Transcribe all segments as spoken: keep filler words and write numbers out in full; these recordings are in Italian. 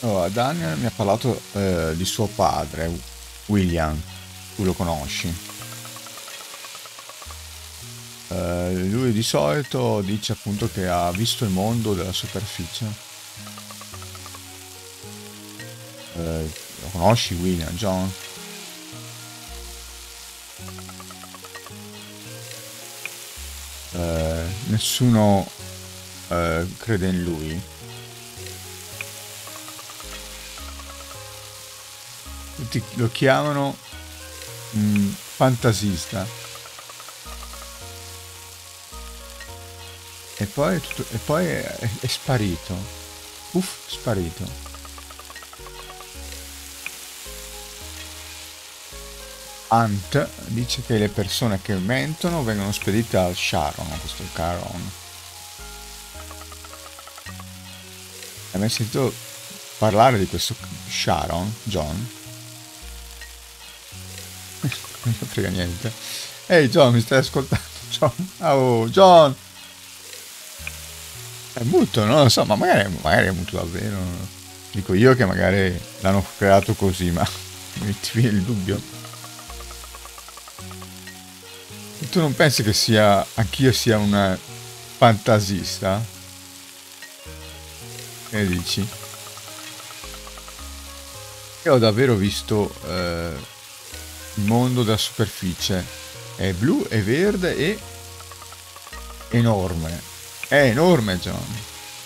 Allora, Daniel mi ha parlato eh, di suo padre, William, tu lo conosci. Eh, lui di solito dice appunto che ha visto il mondo della superficie. Eh, lo conosci William, John? Eh, nessuno eh, crede in lui. Tutti lo chiamano un fantasista. E poi, tutto- e poi è, è sparito. Uff, sparito. Hunt dice che le persone che mentono vengono spedite al Sharon, a questo Caron. Hai mai sentito parlare di questo Sharon, John? Non mi frega niente. Ehi John, mi stai ascoltando? John? Oh, John! È muto, non lo so, ma magari, magari è muto davvero. Dico io che magari l'hanno creato così, ma mi ti viene il dubbio. Tu non pensi che sia anch'io sia un fantasista? Che ne dici? Io ho davvero visto eh, il mondo della superficie. È blu, è verde e enorme. È enorme, John.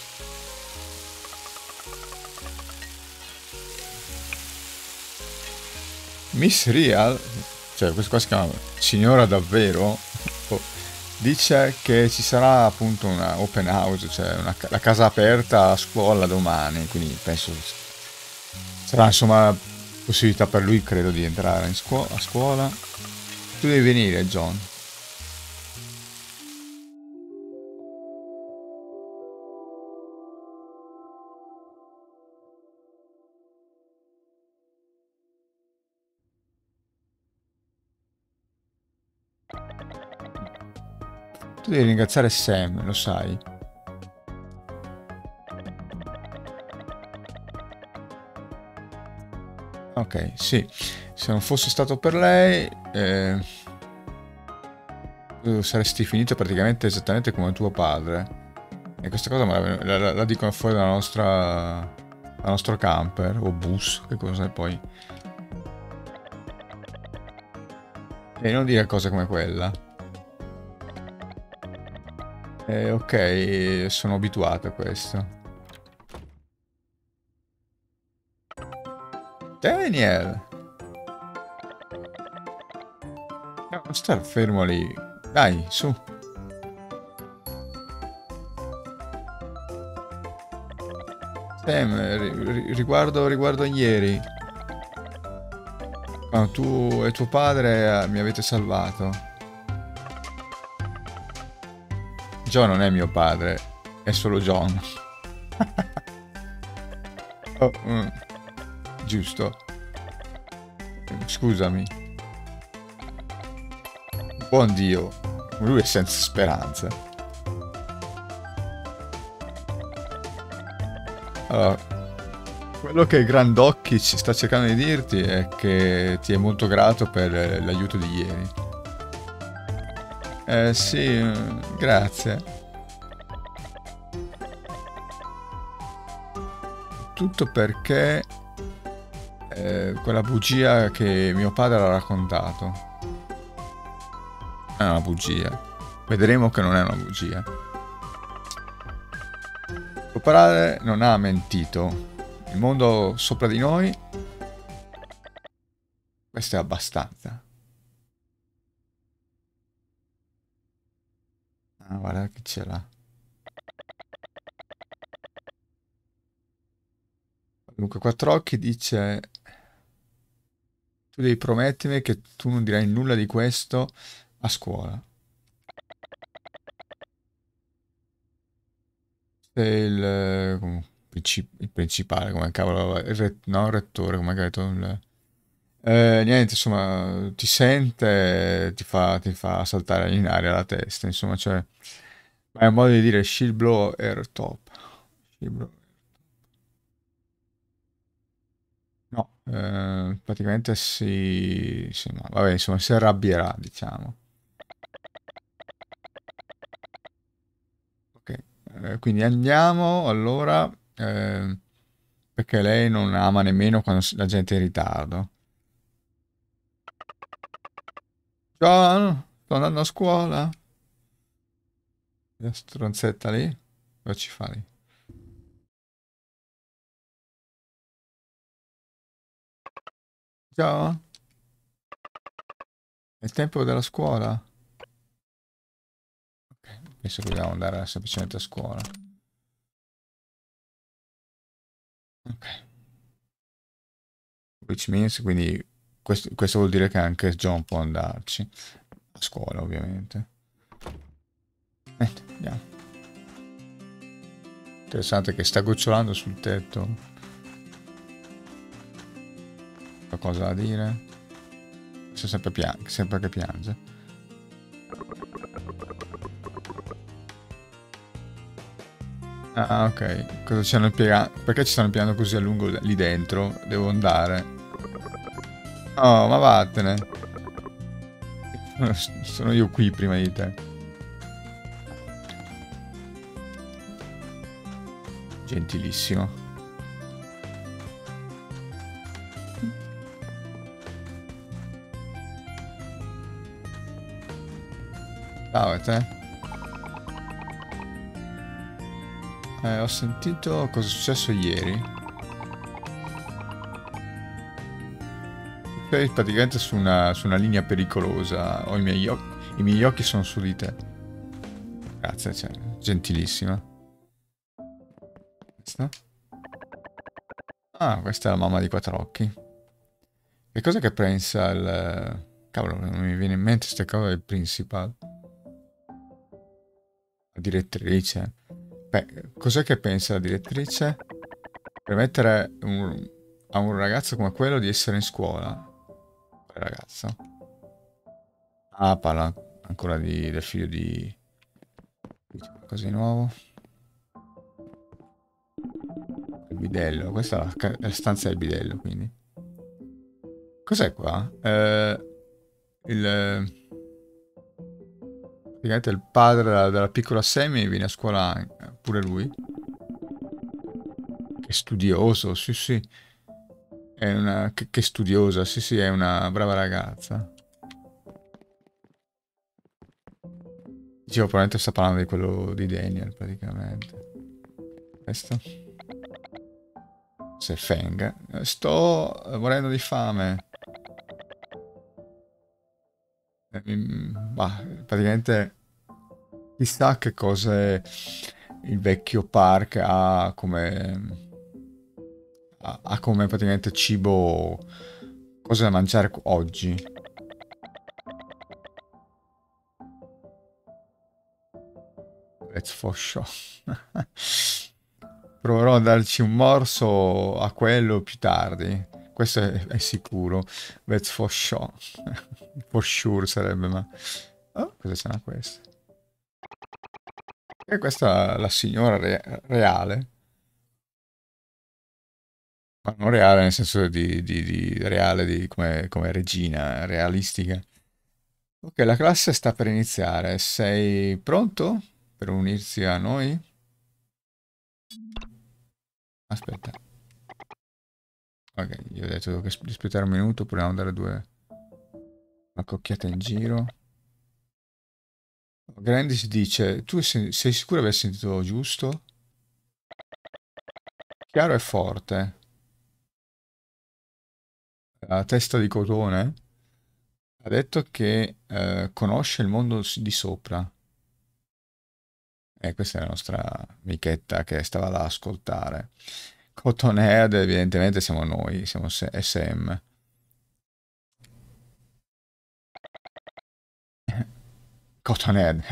Miss Real, cioè questo qua si chiama Signora Davvero, oh, dice che ci sarà appunto una open house, cioè una, la casa aperta a scuola domani, quindi penso sarà insomma possibilità per lui, credo, di entrare in scuola, a scuola. Tu devi venire, John. Tu devi ringraziare Sam, lo sai. Ok, sì. Se non fosse stato per lei, eh, tu saresti finito praticamente esattamente come tuo padre. E questa cosa me la, la- la dicono fuori dalla nostra, dal nostro camper o bus, che cosa è poi. E non dire cose come quella. Eh, ok, sono abituato a questo. Daniel! No, non star fermo lì. Dai, su. Sam, ri- ri- riguardo, riguardo ieri. Quando tu e tuo padre eh, mi avete salvato. John non è mio padre, è solo John. Oh, mm, giusto. Scusami. Buon Dio. Lui è senza speranza. Allora, quello che Grandocchi ci sta cercando di dirti è che ti è molto grato per l'aiuto di ieri. Eh sì, mm, grazie. Tutto perché eh, quella bugia che mio padre ha raccontato è una bugia. Vedremo che non è una bugia. Tuo padre non ha mentito. Il mondo sopra di noi, questo è abbastanza. Ah, guarda che ce l'ha. Dunque, Quattro Occhi dice: tu devi promettermi che tu non dirai nulla di questo a scuola. Sei il, eh, com- princi- il principale, come cavolo, il re- no, il rettore, come hai detto. il- Eh, niente, insomma, ti sente, ti fa, ti fa saltare in aria la testa, insomma, cioè, ma è un modo di dire she'll blow her top. She'll blow- No, eh, praticamente si, si- no, vabbè, insomma, si arrabbierà, diciamo. Ok, eh, quindi andiamo allora, eh, perché lei non ama nemmeno quando s- la gente è in ritardo. Ciao, sto andando a scuola. La stronzetta lì, cosa ci fa lì? Ciao, è il tempo della scuola. Ok, penso che dobbiamo andare semplicemente a scuola. Ok, which means, quindi questo, questo vuol dire che anche John può andarci a scuola, ovviamente. Niente, andiamo. Interessante che sta gocciolando sul tetto. Qualcosa da dire? Se sempre, pian- sempre che piange. Ah, ok. Cosa ci hanno piegato? Perché ci stanno piegando così a lungo lì dentro? Devo andare. Oh, ma vattene. Sono io qui prima di te. Gentilissimo. Ciao a te. Eh, ho sentito cosa è successo ieri. Sei praticamente su una, su una linea pericolosa. Ho i miei occhi. I miei occhi sono su di te. Grazie, cioè, gentilissima. Questa? Ah, questa è la mamma di Quattrocchi. Che cosa che pensa il... Cavolo, non mi viene in mente queste cose del principal. La direttrice. Beh, cos'è che pensa la direttrice? Permettere un- a un ragazzo come quello di essere in scuola. Quel ragazzo. Ah, parla ancora di- del figlio di... Dice qualcosa di nuovo. Il bidello. Questa è la, ca- è la stanza del bidello, quindi. Cos'è qua? Eh, il... Praticamente il padre della, della piccola Sammy viene a scuola anche- pure lui. Che studioso, sì sì. È una... Che, che studiosa, sì sì, è una brava ragazza. Dicevo, probabilmente sta parlando di quello di Daniel, praticamente. Questo? Se Feng. Sto eh, morendo di fame. Eh, mi- Bah, praticamente chissà che cose il vecchio park ha come... Ha, ha come praticamente cibo... Cose da mangiare oggi. Let's for sure. Proverò a darci un morso a quello più tardi. Questo è, è sicuro. That's for sure. For sure sarebbe, ma... Oh, cosa c'era questo? E questa è la signora re- reale. Ma non reale nel senso di, di- di reale di, come, come regina, realistica. Ok, la classe sta per iniziare. Sei pronto per unirsi a noi? Aspetta. Ok, io ho detto che di aspettare un minuto, proviamo a dare due... Una cocchiata in giro. Grandis dice, tu sei, sei sicuro di aver sentito giusto? Chiaro e forte. La testa di cotone ha detto che eh, conosce il mondo s- di sopra. E questa è la nostra amichetta che stava là a ascoltare. Cotonhead, evidentemente siamo noi, siamo S M. Cotonhead.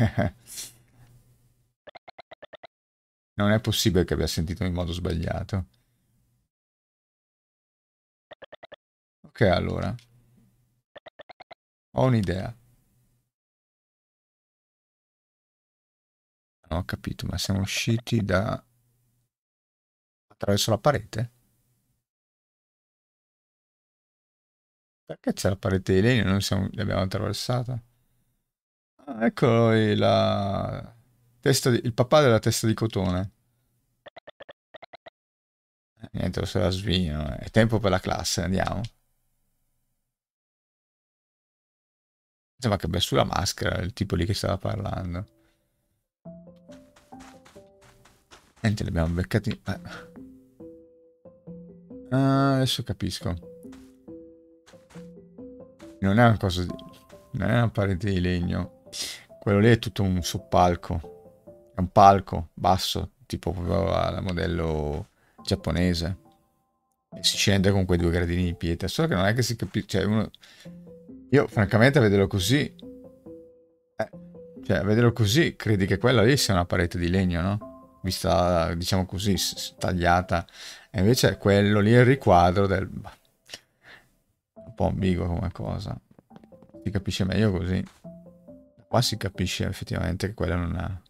Non è possibile che abbia sentito in modo sbagliato. Ok, allora, ho un'idea. Non ho capito, ma siamo usciti da... attraverso la parete? Perché c'è la parete di legno? Noi siamo, l'abbiamo attraversata. Ah, eccolo lì, la testa di- il papà della testa di cotone. Eh, niente, lo se la svino. È tempo per la classe, andiamo. Sembra che abbia sulla maschera il tipo lì che stava parlando. Niente, li abbiamo beccati. Eh. Ah, adesso capisco. Non è una cosa di... Non è una parete di legno. Quello lì è tutto un soppalco. È un palco basso, tipo proprio al modello giapponese. E si scende con quei due gradini di pietra. Solo che non è che si capisce. Cioè, uno... Io, francamente, a vederlo così. Eh, cioè, a vederlo così, credi che quella lì sia una parete di legno, no? Vista, diciamo così, s- s- tagliata. E invece quello lì è il riquadro del... bah, un po' ambiguo come cosa. Si capisce meglio così. Qua si capisce effettivamente che quella non ha...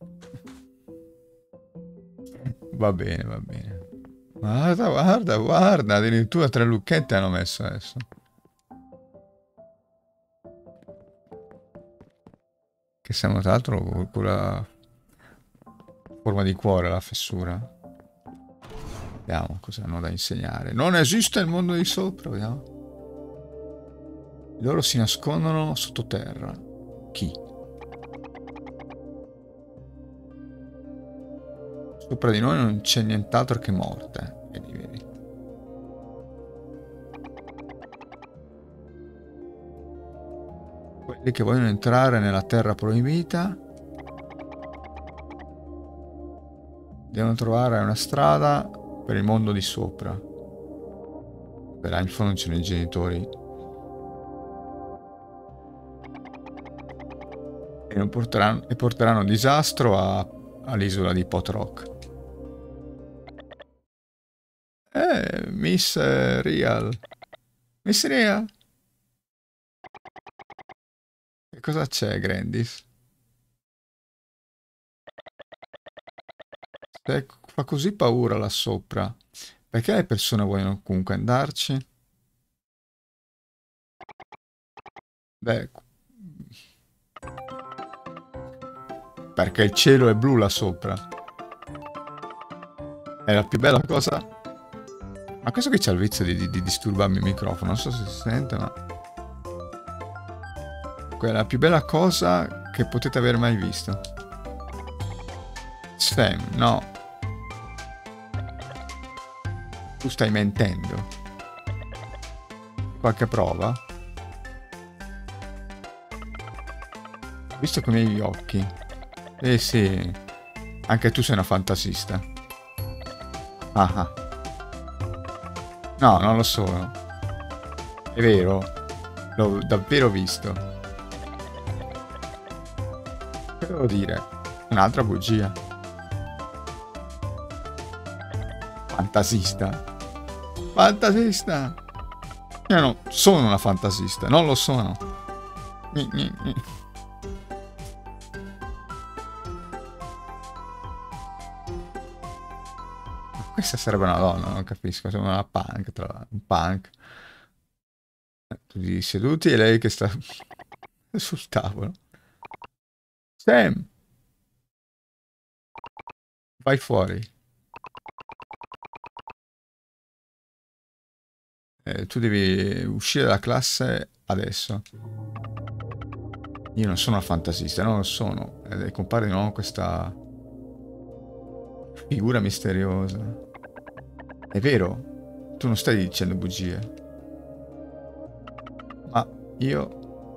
Va bene, va bene. Guarda, guarda, guarda, addirittura tre lucchette hanno messo adesso. Che siamo tra l'altro con quella forma di cuore, la fessura. Vediamo cosa hanno da insegnare. Non esiste il mondo di sopra, vediamo. Loro si nascondono sottoterra. Chi? Sopra di noi non c'è nient'altro che morte. Vedi, vedi. Quelli che vogliono entrare nella terra proibita devono trovare una strada per il mondo di sopra. Beh, là in fondo ci sono i genitori. E, non porteranno, e porteranno disastro a- all'isola di Potrock. Eh, Miss eh, Real. Miss Real. Che cosa c'è, Grandis? Se fa così paura là sopra, perché le persone vogliono comunque andarci? Beh, perché il cielo è blu là sopra. È la più bella cosa. Ma questo che c'ha il vizio di, di- di disturbarmi il microfono, non so se si sente, ma... Quella è la più bella cosa che potete aver mai visto. Sfem, no. Tu stai mentendo. Qualche prova? Visto con i miei occhi. Eh sì, anche tu sei una fantasista. Ah ah. No, non lo sono. È vero, l'ho davvero visto. Che devo dire? Un'altra bugia. Fantasista. Fantasista! Io non sono una fantasista, non lo sono. Gni, gni, gni. Questa sarebbe una donna, non capisco. Sembra una punk, tra l'altro. Un punk. Tutti seduti e lei che sta sul tavolo. Sam, vai fuori. Eh, tu devi uscire dalla classe adesso. Io non sono una fantasista, non lo sono. E compare di nuovo questa figura misteriosa. È vero, tu non stai dicendo bugie. Ma io...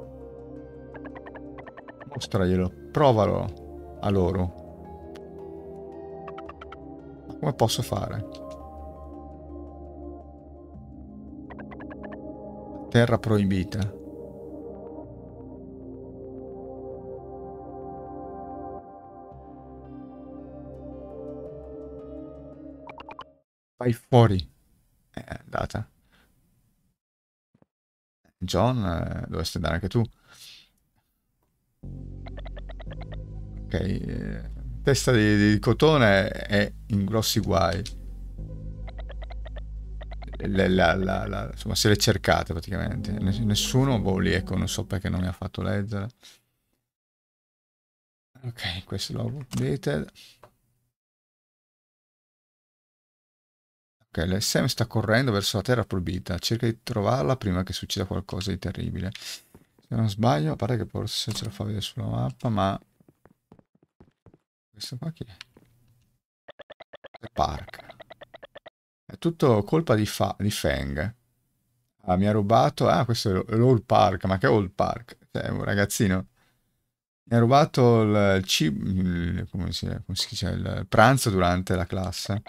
Mostraglielo, provalo a loro. Ma come posso fare? Terra proibita. Vai fuori. È andata. John, eh, dovresti andare anche tu. Ok. eh, Testa di, di cotone è in grossi guai. le- la- la- la- insomma, se le cercate praticamente. Ness- Nessuno, boh, lì, ecco, non so perché non mi ha fatto leggere. Ok, questo l'ho updated. Ok, l'S M sta correndo verso la terra proibita. Cerca di trovarla prima che succeda qualcosa di terribile. Se non sbaglio, a parte che forse ce la fa vedere sulla mappa, ma... Questo qua chi è? È Park. È tutto colpa di, Fa- di Feng. Ah, mi ha rubato... Ah, questo è l'Old Park. Ma che Old Park? Cioè, un ragazzino. Mi ha rubato il, il cibo... il- come si, come si dice? Il pranzo durante la classe.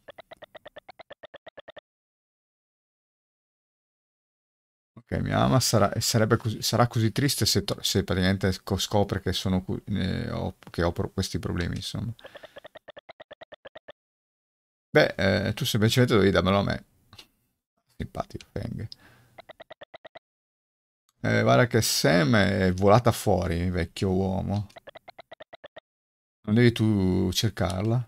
Ok, mia mamma sarà, sarebbe così, sarà così triste se, to- se praticamente sco- scopre che, sono, cu- eh, ho, che ho pro- questi problemi, insomma. Beh, eh, tu semplicemente devi darmelo a me. Simpatico, Feng. Eh, guarda che Sam è volata fuori, vecchio uomo. Non devi tu cercarla?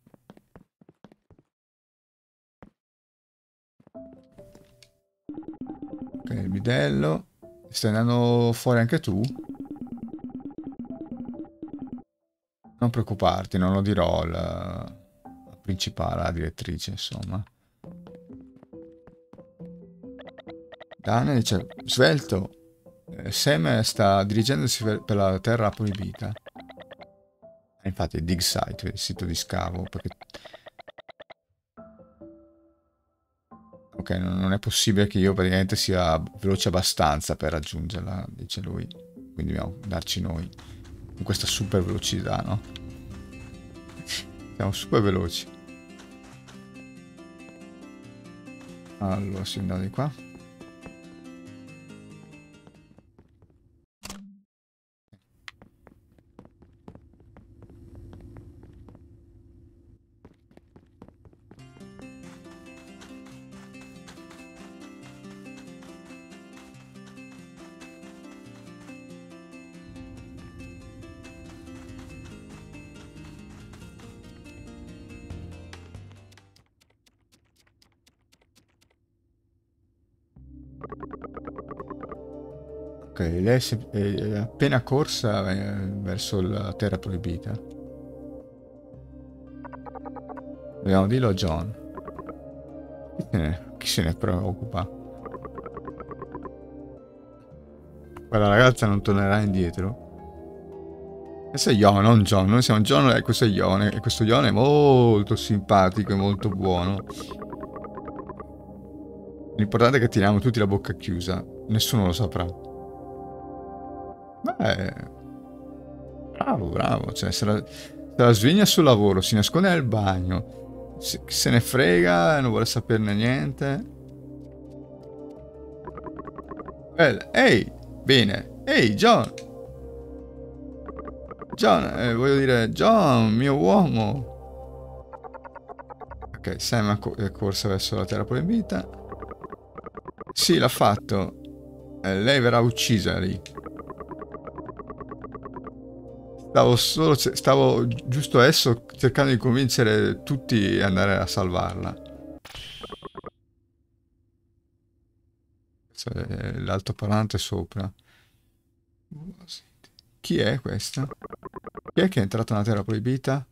Ok, il bidello. Stai andando fuori anche tu? Non preoccuparti, non lo dirò alla, alla principale, alla direttrice, insomma. Daniel dice, svelto, eh, Sam sta dirigendosi per, per la terra proibita. E infatti è Dig Site, il sito di scavo, perché... Ok, non, non è possibile che io praticamente sia veloce abbastanza per raggiungerla, dice lui. Quindi dobbiamo darci noi con questa super velocità, no? Siamo super veloci. Allora, si andiamo di qua. Ok, lei si- è, è appena corsa eh, verso la terra proibita. Dobbiamo dirlo a John. Chi se ne, chi se ne preoccupa? Quella ragazza non tornerà indietro. Questo è Ione, non John. Noi siamo John e questo è Ione. E questo Ione è molto simpatico e molto buono. L'importante è che teniamo tutti la bocca chiusa. Nessuno lo saprà. Beh, bravo, bravo. Cioè, se la, se la sveglia sul lavoro, si nasconde nel bagno, se, se ne frega, non vuole saperne niente. Bella. Ehi, bene. Ehi, John. John, eh, voglio dire, John, mio uomo. Ok, Sam è co- è corsa verso la terra proibita. Sì, l'ha fatto. Eh, lei verrà uccisa lì. Stavo solo, ce- stavo giusto adesso cercando di convincere tutti ad andare a salvarla. Questo è l'altoparlante sopra. Chi è questa? Chi è che è entrato nella terra proibita?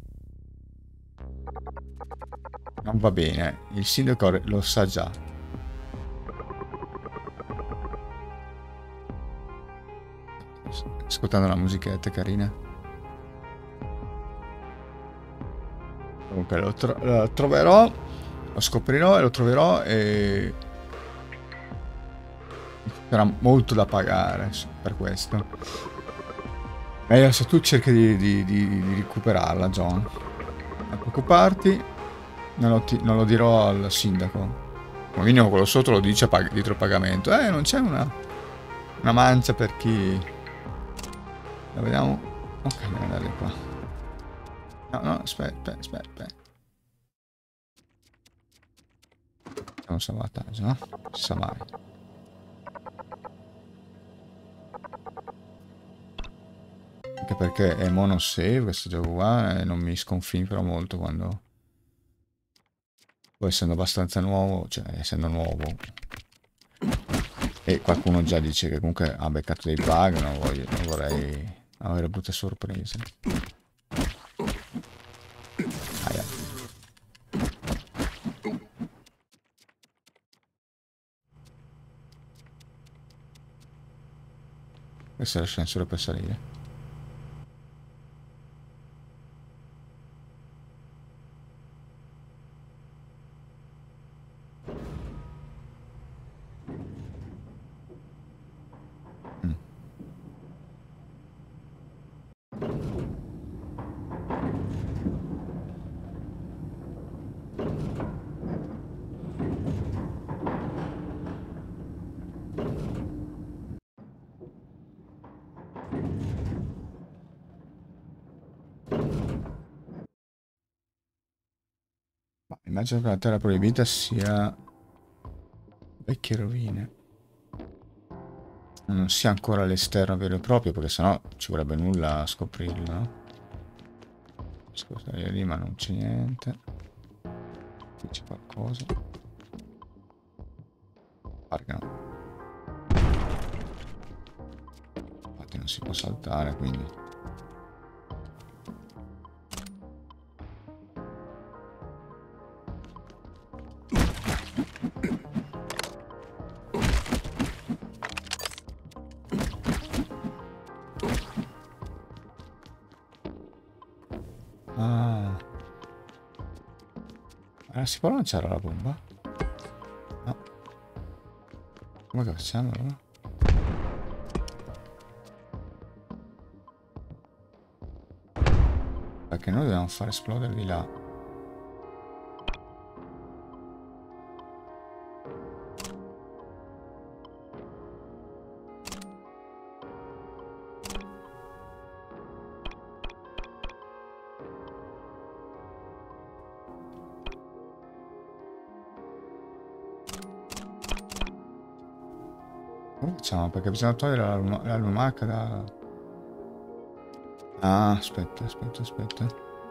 Non va bene, il sindaco lo sa già. Ascoltando la musichetta carina. Comunque lo, tro- lo troverò, lo scoprirò e lo troverò e sarà molto da pagare per questo. Meglio se tu cerchi di, di- di- di recuperarla, John. Non preoccuparti, non lo, ti- non lo dirò al sindaco. Come minimo quello sotto lo dice pag- dietro il pagamento. Eh, non c'è una, una mancia per chi... La vediamo? Ok, andiamo andare qua. No, no, aspetta, aspetta, aspetta. C'è un salvataggio, no? Si sa mai. Anche perché è monosave questo gioco qua e non mi sconfinfera molto quando Poi essendo abbastanza nuovo, cioè essendo nuovo, e qualcuno già dice che comunque ha beccato dei bug, non, voglio, non vorrei avere brutte sorprese. Aia. Questo è l'ascensore per salire. Mm. Ma immagino che la terra proibita sia vecchie rovine. Non sia ancora all'esterno vero e proprio, perché sennò ci vorrebbe nulla a scoprirlo, no? Scusa, lì ma non c'è niente. Qui c'è qualcosa. Pare che no. Infatti non si può saltare, quindi. Ah. Allora, si può lanciare la bomba? No. Come che facciamo allora? Perché noi dobbiamo far esplodere di là. Come facciamo? Perché bisogna togliere la, luma- la lumaca da... Ah, aspetta, aspetta, aspetta.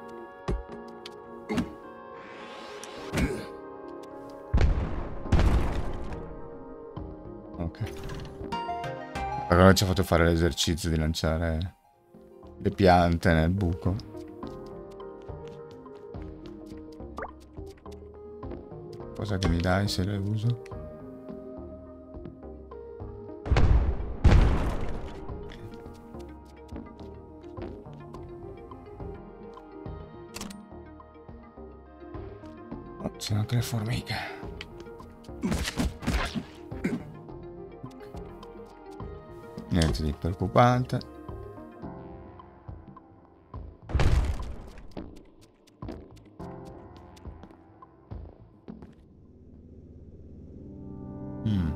Ok. Allora ci ha fatto fare l'esercizio di lanciare le piante nel buco. Cosa che mi dai se le uso? Oh, ci sono anche le formiche. Niente di preoccupante. Mm.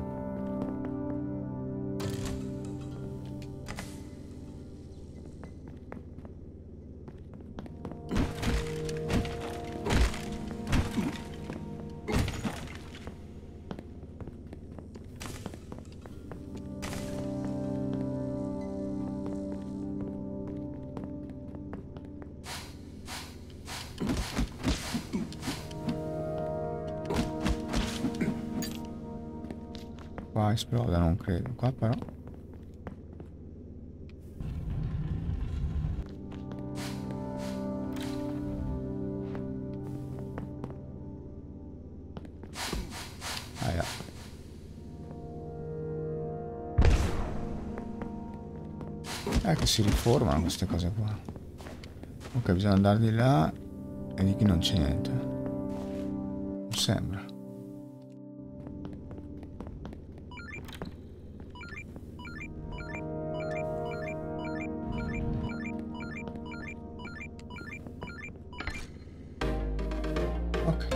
Qua esploda, non credo. Qua però... Aia. Eh, che si riformano queste cose qua. Ok, bisogna andare di là e di qui non c'è niente. Non sembra. Ok.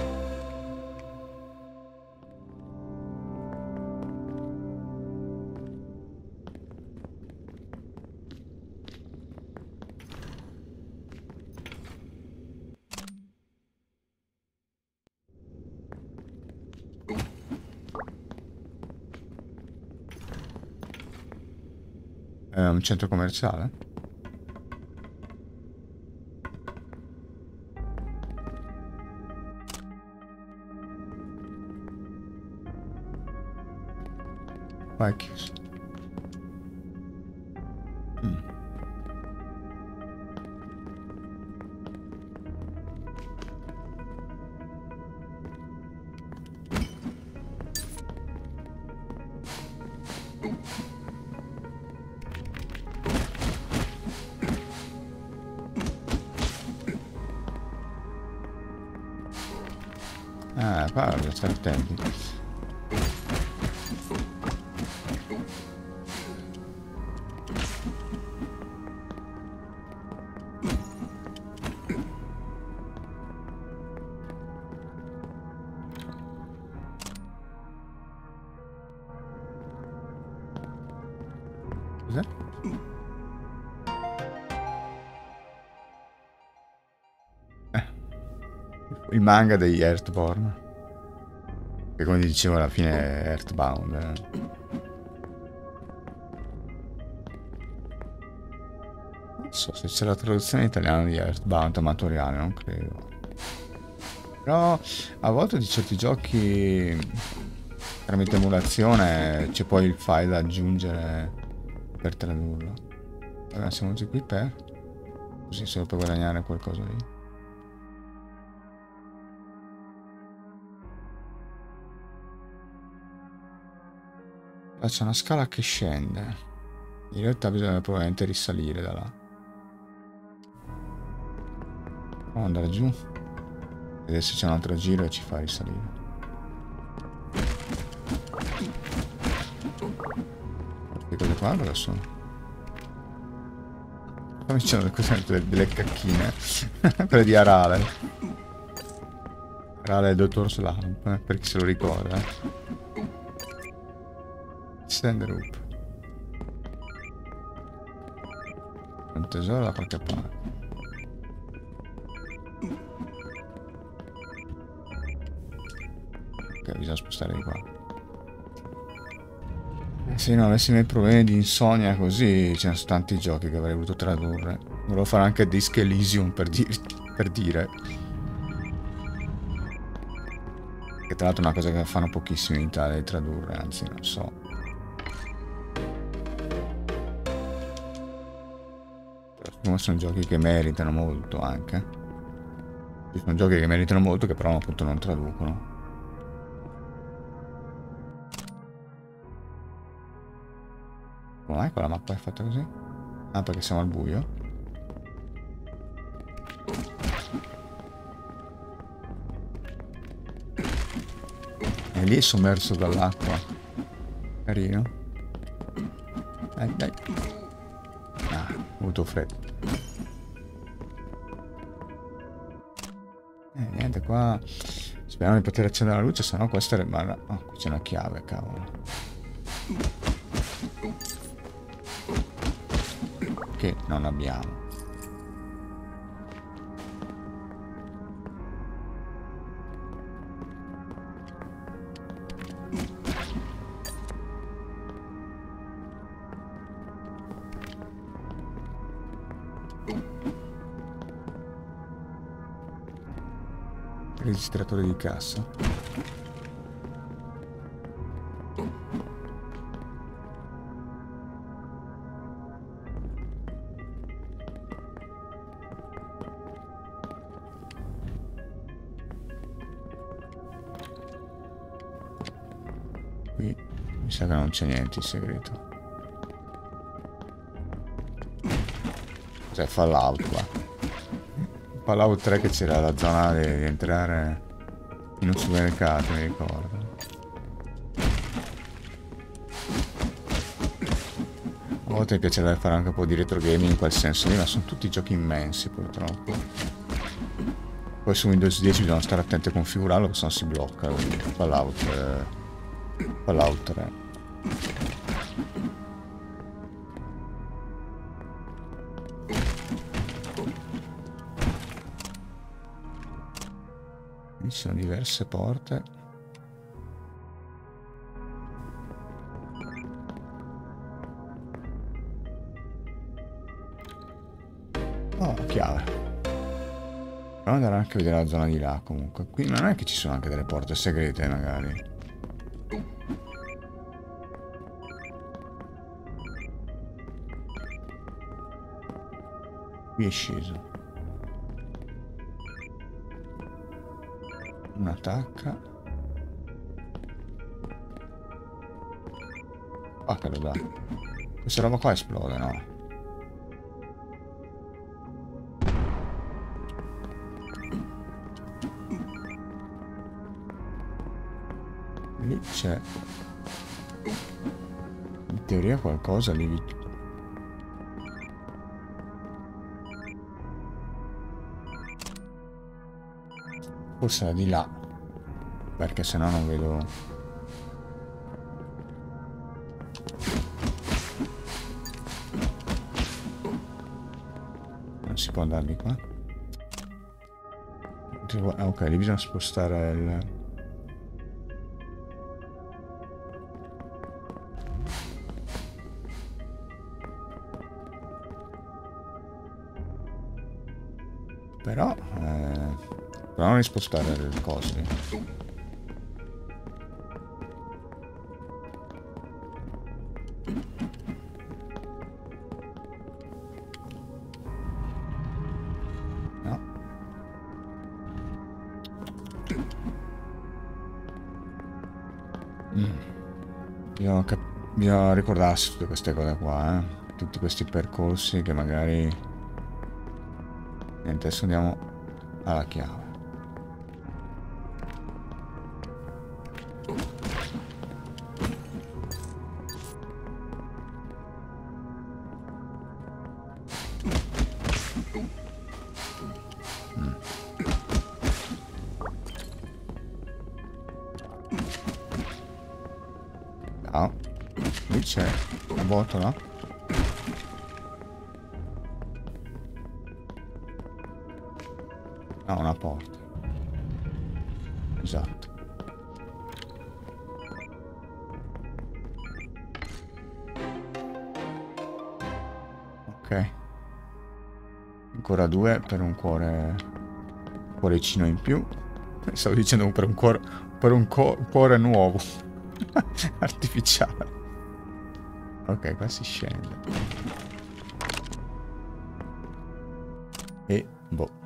È un centro commerciale? Qua è chiuso. Mm. Ah, qua bisogna stare attenti. Cos'è? Eh, il manga degli Earthborn. Che come dicevo alla fine è Earthbound. Eh. Non so se c'è la traduzione italiana di Earthbound amatoriale, non credo. Però a volte di certi giochi tramite emulazione c'è poi il file da aggiungere per tradurlo. Allora siamo già qui per... così solo per guadagnare qualcosa lì. Là c'è una scala che scende. In realtà bisogna probabilmente risalire da là. Proviamo ad andare giù. Vedere se c'è un altro giro e ci fa risalire. Che cose qua cosa sono? Sto dicendo cos'è delle, delle cacchine. Quelle di Arale. Arale e il dottor Slump, eh, per chi se lo ricorda. Eh. Stand up. Un tesoro da qualche parte. Ok, bisogna spostare di qua. Se non avessi mai problemi di insonnia così, ce ne sono tanti giochi che avrei voluto tradurre. Volevo fare anche Disc Elysium per, di per dire. Che tra l'altro è una cosa che fanno pochissimi in Italia di tradurre, anzi non so. Però sono giochi che meritano molto anche. Ci sono giochi che meritano molto che però appunto non traducono. Come mai quella mappa è fatta così? Ah, perché siamo al buio? E lì è sommerso dall'acqua. Carino. Dai, dai. Ah, ho avuto freddo. Eh, niente, qua... Speriamo di poter accendere la luce, sennò questa rimarrà... Oh, qui c'è una chiave, cavolo. Che non abbiamo. Registratore di cassa. Qui mi sa che non c'è niente in segreto. Cioè Fallout qua. Fallout tre che c'era la zona di entrare in un supermercato, mi ricordo. A volte mi piacerebbe fare anche un po' di retro gaming in quel senso lì, ma sono tutti giochi immensi purtroppo. Poi su Windows dieci bisogna stare attenti a configurarlo, perché sennò si blocca. Fallout, eh, Fallout tre. Ci sono diverse porte. Oh, chiave. Proviamo ad andare anche a vedere la zona di là comunque. Qui non è che ci sono anche delle porte segrete magari. Qui è sceso. Una tacca. Ah, che lo dà. Questa roba qua esplode, no? Lì c'è... in teoria qualcosa lì vicino. Forse è di là. Perché sennò non vedo... non si può andare di qua. Ah, ok, lì bisogna spostare il... Però... Eh, proviamo a spostare le cose. No. Mm. Bisogna, bisogna ricordarsi tutte queste cose qua, eh. Tutti questi percorsi che magari... Niente, adesso andiamo alla chiave. Mm. No, lì c'è una botola. No, una porta. Esatto. Ok. Ancora due per un cuore... cuoricino in più. Stavo dicendo per un cuore... per un co cuore nuovo. Artificiale. Ok, qua si scende. E... boh.